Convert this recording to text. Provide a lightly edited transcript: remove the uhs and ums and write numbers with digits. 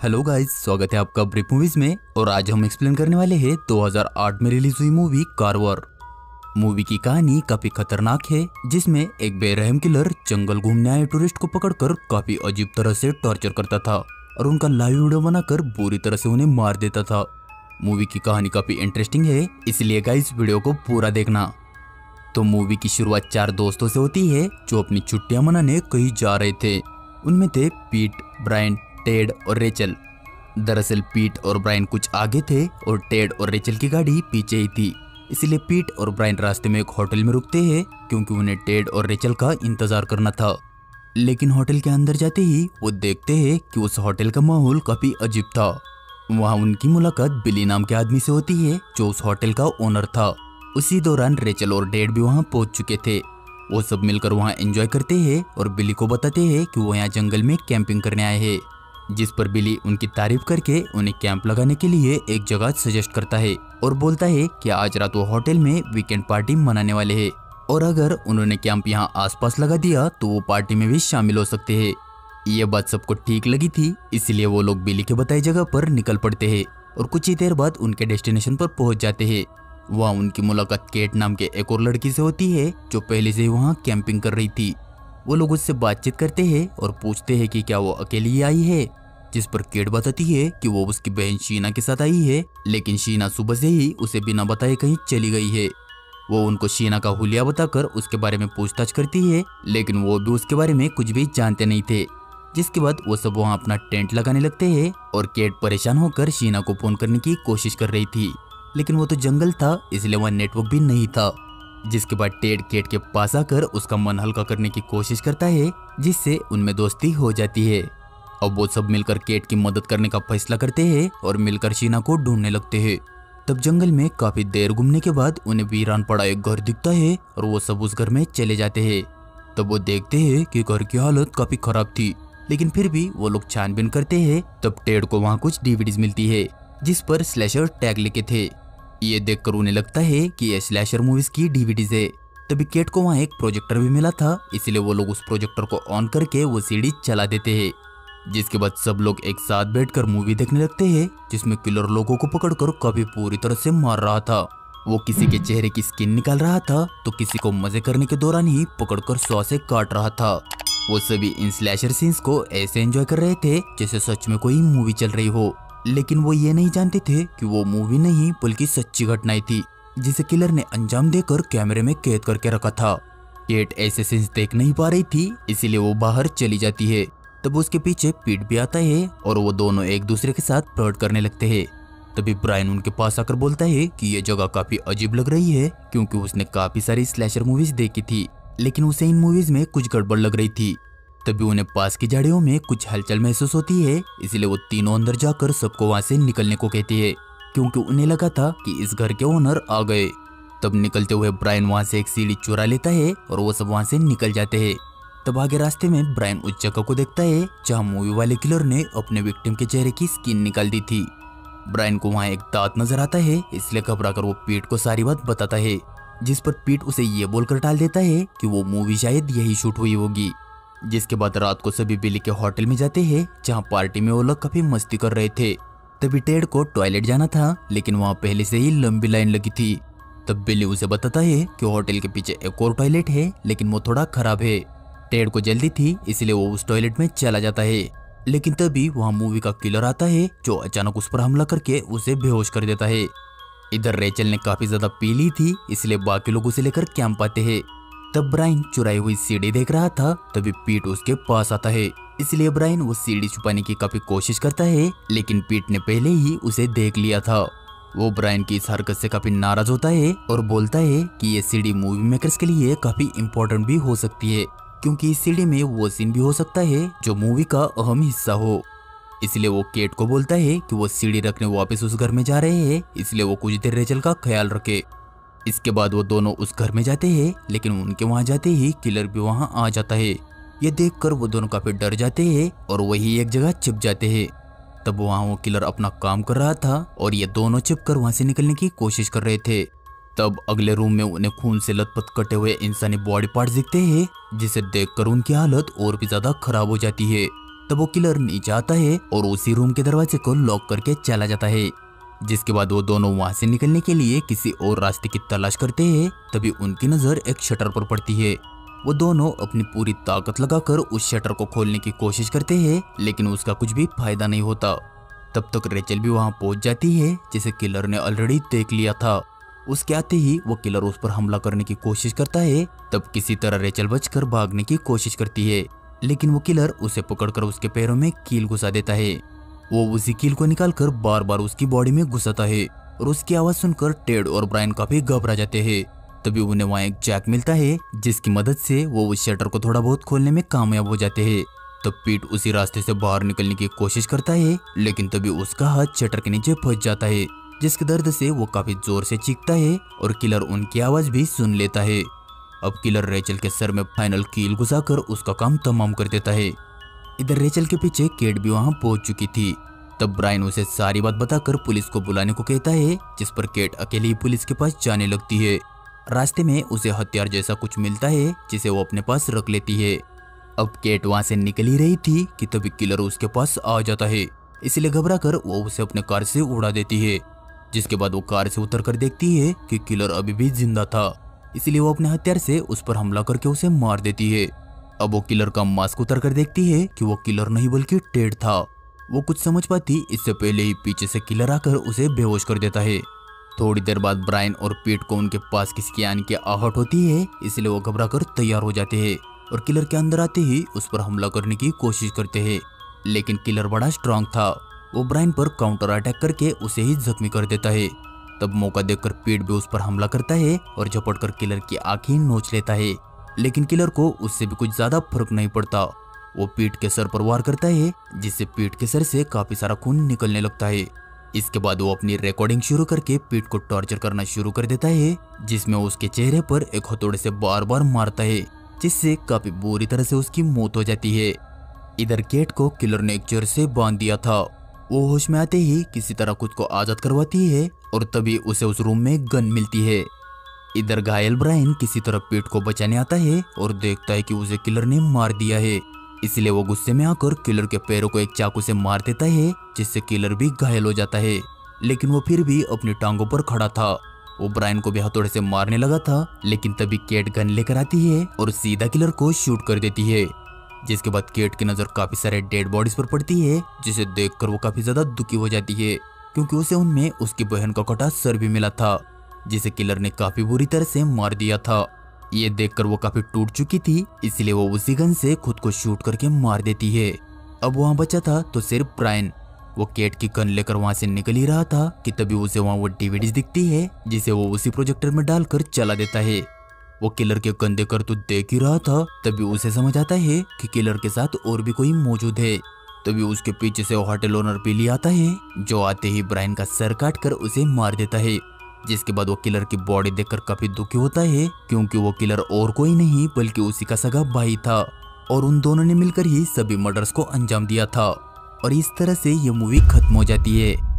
Hello guys, स्वागत है आपका ब्रेक मूवीज में। और आज हम एक्सप्लेन करने वाले हैं 2008 में रिलीज हुई मूवी कारवार। मूवी की कहानी काफी खतरनाक है, जिसमें एक बेरहम किलर जंगल घूमने आए टूरिस्ट को पकड़कर काफी अजीब तरह से टॉर्चर करता था और उनका लाइव वीडियो बनाकर बुरी तरह से उन्हें मार देता था। मूवी की कहानी काफी इंटरेस्टिंग है, इसलिए गाइस वीडियो को पूरा देखना। तो मूवी की शुरुआत 4 दोस्तों से होती है जो अपनी छुट्टियां मनाने कहीं जा रहे थे। उनमें थे पीट, ब्रायन, टेड और रेचल। दरअसल पीट और ब्रायन कुछ आगे थे और टेड और रेचल की गाड़ी पीछे ही थी, इसलिए पीट और ब्रायन रास्ते में एक होटल में रुकते हैं क्योंकि उन्हें टेड और रेचल का इंतजार करना था। लेकिन होटल के अंदर जाते ही वो देखते हैं कि उस होटल का माहौल काफी अजीब था। वहाँ उनकी मुलाकात बिली नाम के आदमी से होती है जो उस होटल का ओनर था। उसी दौरान रेचल और टेड भी वहाँ पहुँच चुके थे। वो सब मिलकर वहाँ एंजॉय करते हैं और बिली को बताते हैं कि वो यहाँ जंगल में कैंपिंग करने आए हैं, जिस पर बिली उनकी तारीफ करके उन्हें कैंप लगाने के लिए एक जगह सजेस्ट करता है और बोलता है कि आज रात वो होटल में वीकेंड पार्टी मनाने वाले हैं और अगर उन्होंने कैंप यहाँ आसपास लगा दिया तो वो पार्टी में भी शामिल हो सकते हैं। ये बात सबको ठीक लगी थी, इसलिए वो लोग बिली के बताई जगह पर निकल पड़ते हैं और कुछ ही देर बाद उनके डेस्टिनेशन पर पहुंच जाते हैं। वहाँ उनकी मुलाकात केट नाम के एक और लड़की से होती है जो पहले से वहाँ कैंपिंग कर रही थी। वो लोग उससे बातचीत करते हैं और पूछते हैं कि क्या वो अकेली आई है, जिस पर केट बताती है कि वो उसकी बहन शीना के साथ आई है, लेकिन शीना सुबह से ही उसे बिना बताए कहीं चली गई है। वो उनको शीना का हुलिया बताकर उसके बारे में पूछताछ करती है, लेकिन वो भी उसके बारे में कुछ भी जानते नहीं थे। जिसके बाद वो सब वहाँ अपना टेंट लगाने लगते हैं और केट परेशान होकर शीना को फोन करने की कोशिश कर रही थी, लेकिन वो तो जंगल था इसलिए वहाँ नेटवर्क भी नहीं था। जिसके बाद टेड केट के पास आकर उसका मन हल्का करने की कोशिश करता है, जिससे उनमें दोस्ती हो जाती है। अब वो सब मिलकर केट की मदद करने का फैसला करते हैं और मिलकर शीना को ढूंढने लगते हैं। तब जंगल में काफी देर घूमने के बाद उन्हें वीरान पड़ा एक घर दिखता है और वो सब उस घर में चले जाते हैं। तब वो देखते हैं कि घर की हालत काफी खराब थी, लेकिन फिर भी वो लोग छानबीन करते हैं। तब टेड को वहाँ कुछ डीवीडीज मिलती है जिस पर स्लैशर टैग लिखे थे। ये देखकर उन्हें लगता है कि ये स्लैशर मूवीज की डीवीडीज है। तभी केट को वहाँ एक प्रोजेक्टर भी मिला था, इसलिए वो लोग उस प्रोजेक्टर को ऑन करके वो सीडी चला देते हैं। जिसके बाद सब लोग एक साथ बैठकर मूवी देखने लगते हैं, जिसमें किलर लोगों को पकड़कर काफी पूरी तरह से मार रहा था। वो किसी के चेहरे की स्किन निकाल रहा था तो किसी को मजे करने के दौरान ही पकड़कर सौ से काट रहा था। वो सभी इन स्लैशर सीन्स को ऐसे एंजॉय कर रहे थे जैसे सच में कोई मूवी चल रही हो, लेकिन वो ये नहीं जानते थे कि वो मूवी नहीं बल्कि सच्ची घटनाएं थी जिसे किलर ने अंजाम देकर कैमरे में कैद करके रखा था। केट ऐसे सीन्स देख नहीं पा रही थी, इसीलिए वो बाहर चली जाती है। तब उसके पीछे पीट भी आता है और वो दोनों एक दूसरे के साथ फ्लर्ट करने लगते हैं। तभी ब्रायन उनके पास आकर बोलता है कि ये जगह काफी अजीब लग रही है, क्योंकि उसने काफी सारी स्लैशर मूवीज देखी थी, लेकिन उसे इन मूवीज में कुछ गड़बड़ लग रही थी। तभी उन्हें पास की झाड़ियों में कुछ हलचल महसूस होती है, इसलिए वो तीनों अंदर जाकर सबको वहां से निकलने को कहती है, क्योंकि उन्हें लगा था कि इस घर के ओनर आ गए। तब निकलते हुए ब्रायन वहां से एक सीढ़ी चुरा लेता है और वो सब वहां से निकल जाते हैं। तब आगे रास्ते में ब्रायन उस जगह को देखता है जहाँ मूवी वाले किलर ने अपने विक्टिम के चेहरे की स्किन निकाल दी थी। ब्रायन को वहाँ एक दांत नजर आता है, इसलिए घबराकर वो पीट को सारी बात बताता है, जिस पर पीट उसे ये बोलकर टाल देता है कि वो मूवी शायद यही शूट हुई होगी। जिसके बाद रात को सभी बिली के होटल में जाते हैं जहाँ पार्टी में वो लोग काफी मस्ती कर रहे थे। तभी टेड को टॉयलेट जाना था, लेकिन वहाँ पहले से ही लंबी लाइन लगी थी। तब बिली उसे बताता है कि होटल के पीछे एक और टॉयलेट है, लेकिन वो थोड़ा खराब है। टेड को जल्दी थी इसलिए वो उस टॉयलेट में चला जाता है, लेकिन तभी वहाँ मूवी का किलर आता है जो अचानक उस पर हमला करके उसे बेहोश कर देता है। इधर रेचल ने काफी ज्यादा पी ली थी, इसलिए बाकी लोग उसे लेकर कैंप आते हैं। तब ब्रायन चुराई हुई सीढ़ी देख रहा था, तभी पीट उसके पास आता है, इसलिए ब्रायन वो सीढ़ी छुपाने की काफी कोशिश करता है, लेकिन पीट ने पहले ही उसे देख लिया था। वो ब्रायन की इस हरकत से काफी नाराज होता है और बोलता है कि ये सीढ़ी मूवी मेकर्स के लिए काफी इम्पोर्टेंट भी हो सकती है, क्योंकि इस सीढ़ी में वो सीन भी हो सकता है जो मूवी का अहम हिस्सा हो। इसलिए वो केट को बोलता है कि वो सीढ़ी रखने वापस उस घर में जा रहे हैं, इसलिए वो कुछ देर रेचल का ख्याल रखे। इसके बाद वो दोनों उस घर में जाते हैं, लेकिन उनके वहां जाते ही किलर भी वहां आ जाता है। ये देखकर वो दोनों काफी डर जाते हैं और वही एक जगह छिप जाते हैं। तब वहां वो किलर अपना काम कर रहा था और ये दोनों छिपकर वहां से निकलने की कोशिश कर रहे थे। तब अगले रूम में उन्हें खून से लथपथ कटे हुए इंसानी बॉडी पार्ट्स दिखते हैं, जिसे देखकर उनकी हालत और भी ज्यादा खराब हो जाती है। तब तब वो किलर नीचे आता है और उसी रूम के दरवाजे को लॉक करके चला जाता है। जिसके बाद वो दोनों वहां से निकलने के लिए किसी और रास्ते की तलाश करते हैं। तभी उनकी नजर एक शटर पर पड़ती है। वो दोनों अपनी पूरी ताकत लगाकर उस शटर को खोलने की कोशिश करते हैं, लेकिन उसका कुछ भी फायदा नहीं होता। तब तक रेचल भी वहां पहुंच जाती है, जिसे किलर ने ऑलरेडी देख लिया था। उसके आते ही वो किलर उस पर हमला करने की कोशिश करता है। तब किसी तरह रेचल बचकर भागने की कोशिश करती है, लेकिन वो किलर उसे पकड़कर उसके पैरों में कील घुसा देता है। वो उसी कील को निकालकर बार बार उसकी बॉडी में घुसाता है और उसकी आवाज सुनकर टेड और ब्रायन काफी घबरा जाते हैं। तभी उन्हें वहाँ एक जैक मिलता है, जिसकी मदद से वो उस शटर को थोड़ा बहुत खोलने में कामयाब हो जाते हैं। तब पीट उसी रास्ते से बाहर निकलने की कोशिश करता है, लेकिन तभी उसका हाथ शटर के नीचे फंस जाता है, जिसके दर्द से वो काफी जोर से चीखता है और किलर उनकी आवाज भी सुन लेता है। अब किलर रेचल के सर में फाइनल कील घुसाकर उसका काम तमाम कर देता है। इधर रेचल के पीछे केट भी वहां पहुंच चुकी थी। तब ब्रायन उसे सारी बात बताकर पुलिस को बुलाने को कहता है, जिस पर केट अकेली ही पुलिस के पास जाने लगती है। रास्ते में उसे हथियार जैसा कुछ मिलता है, जिसे वो अपने पास रख लेती है। अब केट वहां से निकल ही रही थी कि तभी किलर उसके पास आ जाता है। इसलिए घबराकर वो उसे अपने कार से उड़ा देती है। जिसके बाद वो कार से उतरकर देखती है कि किलर अभी भी जिंदा था, इसलिए वो अपने हथियार से उस पर हमला करके उसे मार देती है। अब वो किलर का मास्क उतार कर देखती है कि वो किलर नहीं बल्कि टेड था। वो कुछ समझ पाती इससे पहले ही पीछे से किलर आकर उसे बेहोश कर देता है। थोड़ी देर बाद ब्रायन और पीट को उनके पास किसी की आने की आहट होती है, इसलिए वो घबराकर तैयार हो जाते हैं और किलर के अंदर आते ही उस पर हमला करने की कोशिश करते हैं। लेकिन किलर बड़ा स्ट्रांग था। वो ब्रायन पर काउंटर अटैक करके उसे ही जख्मी कर देता है। तब मौका देखकर पीट भी उस पर हमला करता है और झपटकर किलर की आंखें नोच लेता है। लेकिन किलर को उससे भी कुछ ज्यादा फर्क नहीं पड़ता। वो पीट के सर पर वार करता है, जिससे पीट के सर से काफी सारा खून निकलने लगता है। इसके बाद वो अपनी रिकॉर्डिंग शुरू करके पीट को टॉर्चर करना शुरू कर देता है, जिसमें उसके चेहरे पर एक हथौड़े से बार बार मारता है, जिससे काफी बुरी तरह से उसकी मौत हो जाती है। इधर केट को किलर ने एक चेयर से बांध दिया था। वो होश में आते ही किसी तरह खुद को आजाद करवाती है और तभी उसे उस रूम में गन मिलती है। इधर घायल ब्रायन किसी तरह पीट को बचाने आता है और देखता है कि उसे किलर ने मार दिया है। इसलिए वो गुस्से में आकर किलर के पैरों को एक चाकू से मार देता है, जिससे किलर भी घायल हो जाता है। लेकिन वो फिर भी अपनी टांगों पर खड़ा था। वो ब्रायन को भी हथौड़े से मारने लगा था, लेकिन तभी केट गन लेकर आती है और सीधा किलर को शूट कर देती है। जिसके बाद केट की नजर काफी सारे डेड बॉडीज पर पड़ती है, जिसे देखकर वो काफी ज्यादा दुखी हो जाती है, क्योंकि उसे उनमें उसकी बहन का कटा सर भी मिला था, जिसे किलर ने काफी बुरी तरह से मार दिया था। ये देखकर वो काफी टूट चुकी थी, इसलिए वो उसी गन से खुद को शूट करके मार देती है। अब वहां बचा था तो सिर्फ ब्रायन। वो केट की गन लेकर वहां से निकल ही रहा था कि तभी उसे वहां वो डीवीडीज दिखती है, जिसे वो उसी प्रोजेक्टर में डालकर चला देता है। वो किलर के कंधे कर तो देख ही रहा था, तभी उसे समझ आता है कि किलर के साथ और भी कोई मौजूद है। तभी उसके पीछे से होटल ओनर बिली आता है, जो आते ही ब्रायन का सर काट कर उसे मार देता है। जिसके बाद वो किलर की बॉडी देखकर काफी दुखी होता है, क्योंकि वो किलर और कोई नहीं बल्कि उसी का सगा भाई था और उन दोनों ने मिलकर ही सभी मर्डर्स को अंजाम दिया था। और इस तरह से ये मूवी खत्म हो जाती है।